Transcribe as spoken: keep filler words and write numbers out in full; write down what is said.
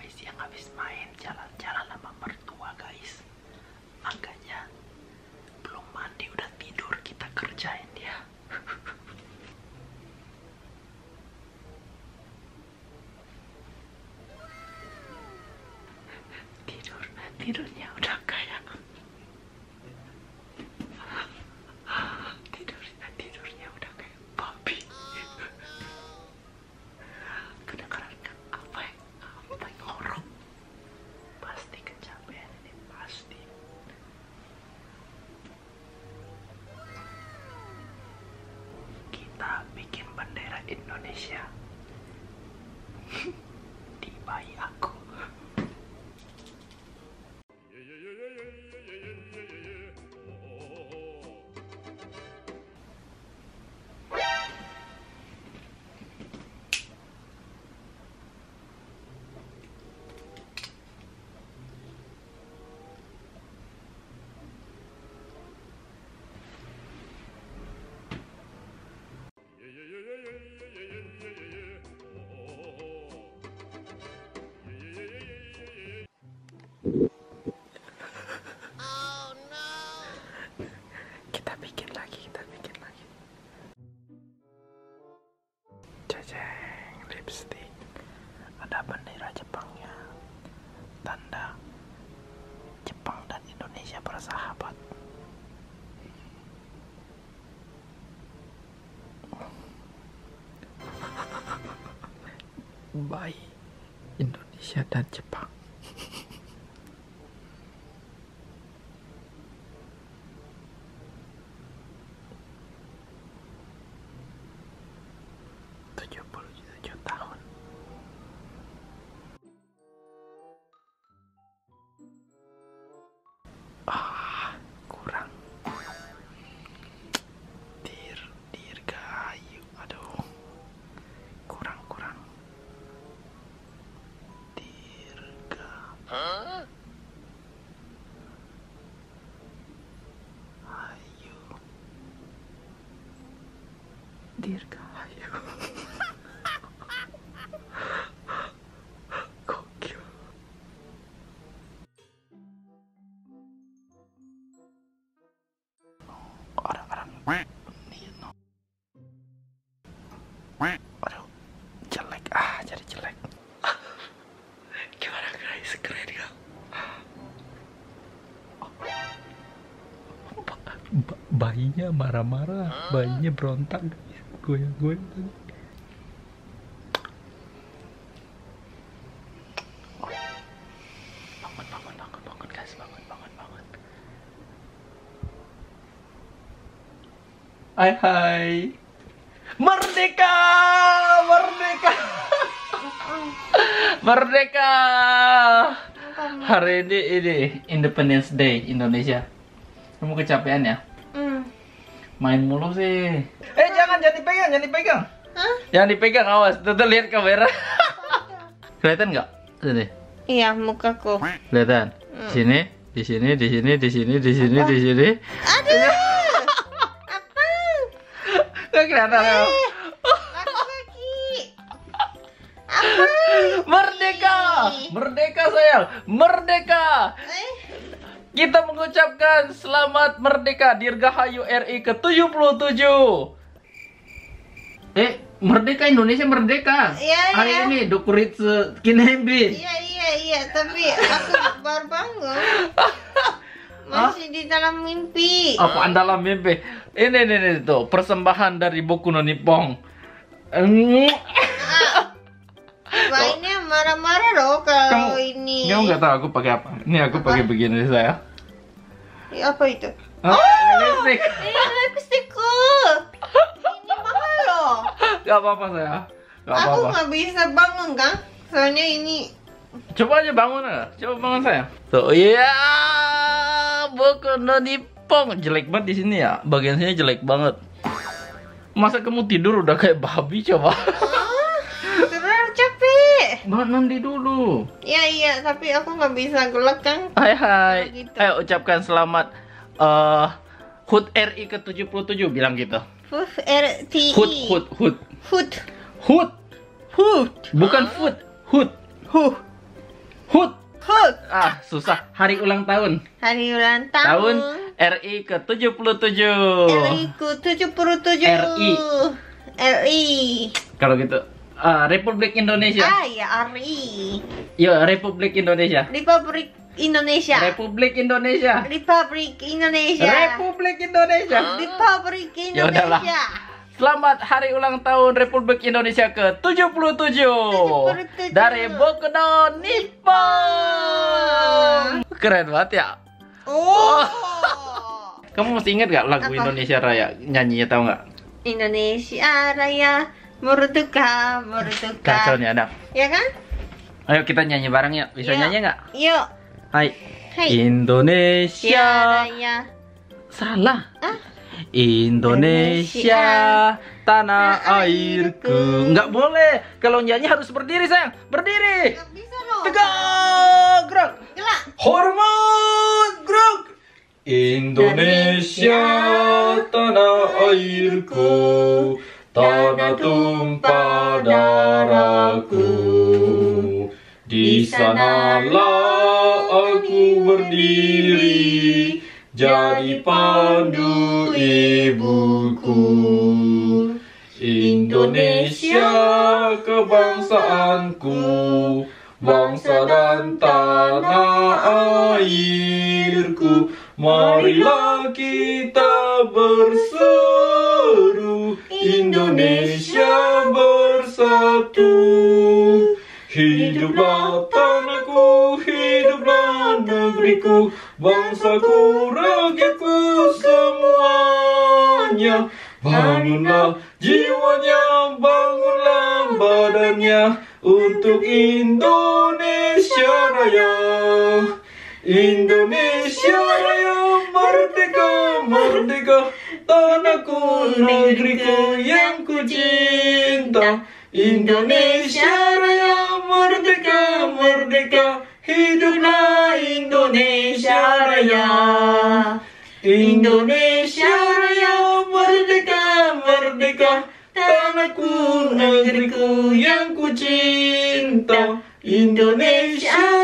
Sampai siang habis main jalan-jalan sama mertua guys. Makanya belum mandi udah tidur, kita kerjain dia. Tidur, tidurnya udah kayak tidur, tidurnya udah kayak babi. Kedengeran kan apa yang apa yang ngorok? Pasti kecapean ini, pasti. Kita bikin bendera Indonesia di bayi aku. Kita bikin lagi, kita bikin lagi. Cacing, lipstick. Ada bendera Jepangnya. Tanda Jepang dan Indonesia bersahabat. Bayi Indonesia dan Jepang. tujuh puluh tujuh tahun. Ah, kurang. Dir, dirgahayu. Aduh. Kurang, kurang. Dirga. Hah? Ayu. Dirgahayu. Gokil. Orang-orang nih, no. Aduh, jelek ah, jadi jelek. Gimana guys, keren gak? Ba bayinya marah-marah, bayinya berontak, goyang-goyang tadi. Bangun, bangun, bangun, bangun guys, bangun, bangun, bangun. Hai hai. Merdeka! Merdeka! Merdeka! Hari ini ini Independence Day Indonesia. Kamu kecapean ya? Hmm. Main mulu sih. Eh jangan, jangan dipegang, jangan dipegang. Hah? Jangan dipegang, awas. Tuh, tuh lihat kamera. Kelihatan nggak? Sini. Iya, mukaku. Kelihatan? Hmm. Sini, di sini, di sini, di sini, di sini, di sini. Aduh. Apa? Nggak kelihatan ya? Eh, laki-laki. Apa? Merdeka! Merdeka sayang! Merdeka! Eh, Kita mengucapkan selamat merdeka Dirgahayu R I ke tujuh puluh tujuh. Eh, merdeka Indonesia merdeka. Iya, Hari iya. ini Dokuritsu Kinenbi. iya, iya, iya. Tapi aku baru bangun. Masih di dalam mimpi. Apaan dalam mimpi? Ini, ini, ini tuh persembahan dari Boku no Nippon. Mm. Bayinya marah-marah loh kalau ini. Kamu nggak tahu aku pakai apa? Ini aku pakai begini saya. Ya, apa itu? Oh, lipstick. Ini lipstikku. Ini mahal loh. Gak apa-apa saya. Gak Aku apa-apa. nggak bisa bangun kan? Soalnya ini. Coba aja bangun ya. Coba bangun saya. Tuh, iya. Boku no Nippon. Jelek banget di sini ya. Bagian sini jelek banget. Masa kamu tidur udah kayak babi coba? Terlalu capek. Banget mandi dulu. Iya iya, tapi aku nggak bisa gelak kan? Hai hai. Oh, gitu. Ayo ucapkan selamat eh H U T R I ke tujuh puluh tujuh bilang gitu. Hut R T I. H U T H U T H U T Hut. H U T Hut. bukan food. H U T Huh. Hut. Hut. Ah, susah. Hari ulang tahun. Hari ulang Tahun tahun. R I ke tujuh puluh tujuh. R I ku tujuh puluh tujuh. R I. R I. Kalau gitu. Ah, Republik Indonesia. Ah ya R I. Yo, Republik Indonesia. Republik Indonesia. Republik Indonesia. Republik Indonesia. Republik Indonesia. Republik Ya udahlah. Indonesia. Selamat hari ulang tahun Republik Indonesia ke tujuh puluh tujuh tujuh puluh tujuh. dari Boku no Nippon. Keren banget ya. Oh. Kamu masih ingat gak lagu Apa? Indonesia Raya? Nyanyinya tahu nggak? Indonesia Raya Merdeka, Merdeka. Kacau nih anak. Ya kan? Ayo kita nyanyi bareng ya. Bisa Yuk. nyanyi nggak? Yuk. Hai. Hai. Indonesia. Ya Raya. Salah. Ah? Indonesia, tanah Tanah airku. airku. Nggak boleh. Kalau nyanyi harus berdiri sayang. Berdiri. Gak bisa loh. Tegak. Gerak. Gelak. Hormat. Gerak. Indonesia, tanah airku, tanah tumpah darahku. Di sanalah aku berdiri, jadi pandu ibuku. Indonesia kebangsaanku, bangsa dan tanah airku. Marilah kita berseru, Indonesia bersatu. Hiduplah tanahku, hiduplah negeriku, bangsaku, rakyatku semuanya. Bangunlah jiwanya, bangunlah badannya untuk Indonesia Raya. Indonesia Raya, merdeka, merdeka, tanahku, negeriku yang ku cinta. Indonesia Raya, merdeka, merdeka, hiduplah Indonesia Raya. Indonesia Raya, merdeka, merdeka, tanahku, negeriku yang ku cinta. Indonesia